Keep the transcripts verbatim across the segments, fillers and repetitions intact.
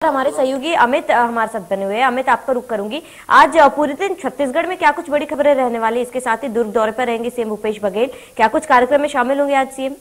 हमारे सहयोगी अमित हमारे साथ बने हुए हैं। अमित, आप पर रुक करूंगी। आज पूरे दिन छत्तीसगढ़ में क्या कुछ बड़ी खबरें रहने वाली, इसके साथ ही दुर्ग दौरे पर रहेंगे सीएम भूपेश बघेल, क्या कुछ कार्यक्रम में शामिल होंगे आज सीएम?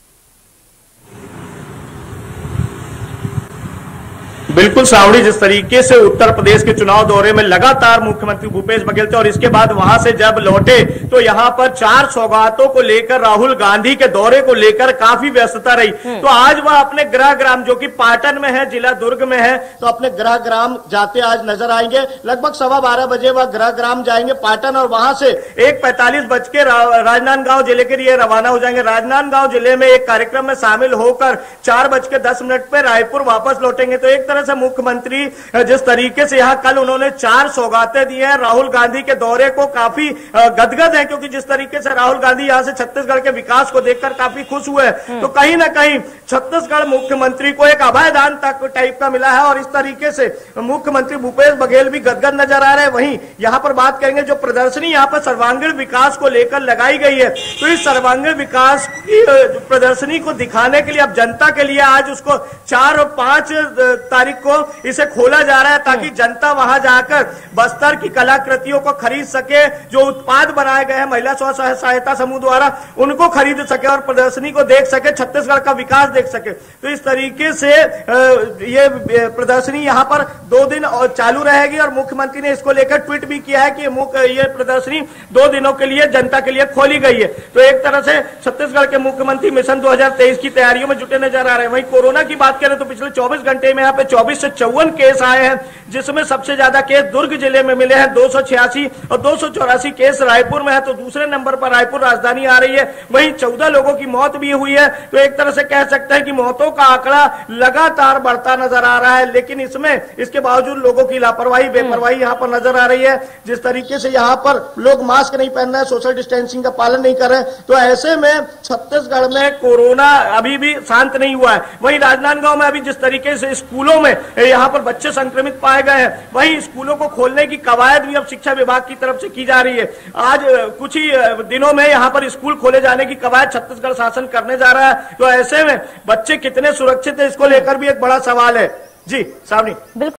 बिल्कुल श्रावणी, जिस तरीके से उत्तर प्रदेश के चुनाव दौरे में लगातार मुख्यमंत्री भूपेश बघेल थे और इसके बाद वहां से जब लौटे तो यहां पर चार सौगातों को लेकर, राहुल गांधी के दौरे को लेकर काफी व्यस्तता रही। तो आज वह अपने गृह ग्राम जो कि पाटन में है, जिला दुर्ग में है, तो अपने गृह ग्राम जाते आज नजर आएंगे। लगभग सवा बारह बजे वह गृह ग्राम जाएंगे पाटन और वहां से एक पैंतालीस बज के राजनांदगांव जिले के लिए रवाना हो जाएंगे। राजनांदगांव जिले में एक कार्यक्रम में शामिल होकर चार बज के दस मिनट पे रायपुर वापस लौटेंगे। तो एक तरह से मुख्यमंत्री जिस तरीके से यहाँ कल उन्होंने चार सौगातें दी हैं, राहुल गांधी के दौरे को काफी गदगद है, क्योंकि जिस तरीके से राहुल गांधी यहाँ से छत्तीसगढ़ के विकास को देखकर काफी खुश हुए, तो कहीं ना कहीं छत्तीसगढ़ मुख्यमंत्री को एक अभयदान तक टाइप का मिला है और इस तरीके से मुख्यमंत्री भूपेश बघेल भी गदगद नजर आ रहे हैं। वहीं यहाँ पर बात करेंगे जो प्रदर्शनी यहाँ पर सर्वांगीण विकास को लेकर लगाई गई है, तो इस सर्वांगीण विकास की प्रदर्शनी को दिखाने के लिए अब जनता के लिए आज उसको चार और पांच तारीख को इसे खोला जा रहा है, ताकि जनता वहां जाकर बस्तर की कलाकृतियों को खरीद सके, जो उत्पाद बनाए गए हैं महिला स्व सहायता समूह द्वारा उनको खरीद सके और प्रदर्शनी को देख सके, छत्तीसगढ़ का विकास देख सके। तो इस तरीके से ये प्रदर्शनी यहाँ पर दो दिन और चालू रहेगी और मुख्यमंत्री ने इसको लेकर ट्वीट भी किया है कि ये प्रदर्शनी दो दिनों के लिए जनता के लिए खोली गई है। तो एक तरह से छत्तीसगढ़ के मुख्यमंत्री मिशन दो हजार तेईस की तैयारियों में जुटे नजर आ रहे हैं। वहीं कोरोना की बात करें तो पिछले चौबीस घंटे में यहाँ पे चौबीस से चौवन केस आए हैं, जिसमें सबसे ज्यादा केस दुर्ग जिले में मिले हैं दो सौ छियासी और दो सौ चौरासी केस रायपुर में है, तो दूसरे नंबर पर रायपुर राजधानी आ रही है। वहीं चौदह लोगों की मौत भी हुई है। तो एक तरह से कह सकते हैं कि मौतों का आंकड़ा लगातार बढ़ता नजर आ रहा है, लेकिन इसमें इसके बावजूद लोगों की लापरवाही, बेपरवाही यहाँ पर नजर आ रही है। जिस तरीके से यहाँ पर लोग मास्क नहीं पहन रहे, सोशल डिस्टेंसिंग का पालन नहीं कर रहे, तो ऐसे में छत्तीसगढ़ में कोरोना अभी भी शांत नहीं हुआ है। वहीं राजनांदगांव में अभी जिस तरीके से स्कूलों में यहाँ पर बच्चे संक्रमित पाए गए हैं, वहीं स्कूलों को खोलने की कवायद भी अब शिक्षा विभाग की तरफ से की जा रही है। आज कुछ ही दिनों में यहाँ पर स्कूल खोले जाने की कवायद छत्तीसगढ़ शासन करने जा रहा है। तो ऐसे में बच्चे कितने सुरक्षित है, इसको लेकर भी एक बड़ा सवाल है। जी सावनी।